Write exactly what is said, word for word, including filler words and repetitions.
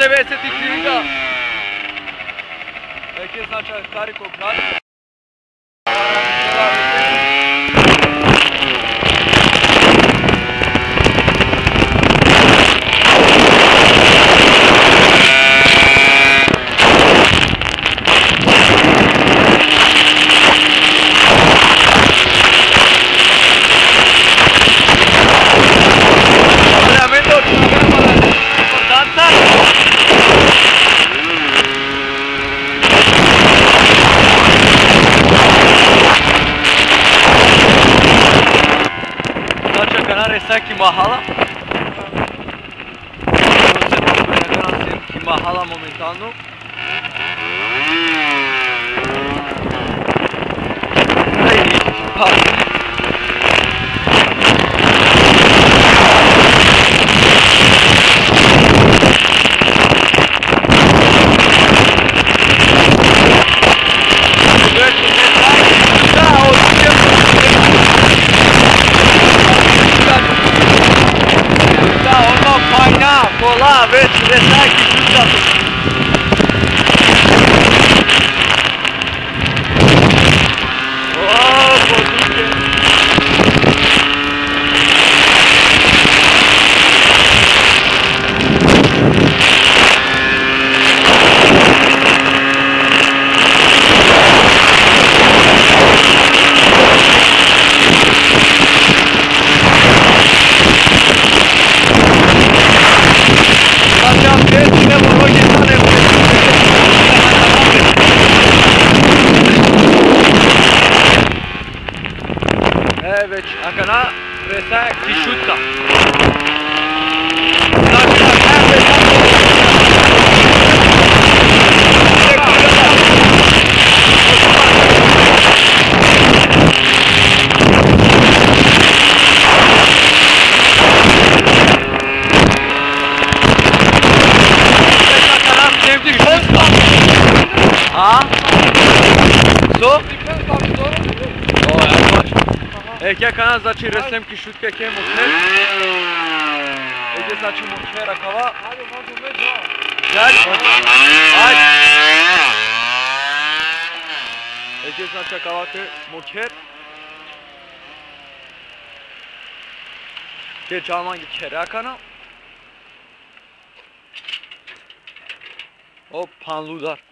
deve essere finita. Perché sta c'è il carico classico. Mahala. Mahala momentalno. Olá, vê se vê aqui tudo. Evet, akana resa kişutta. Ha? So? Eke kana znači resemki šutke ke mokner. Eke znači moknera kava. Hadi hadi međa. Gel. Hadi. Eke znači kava ke mokner. Ke çalman kera kana. O panludar.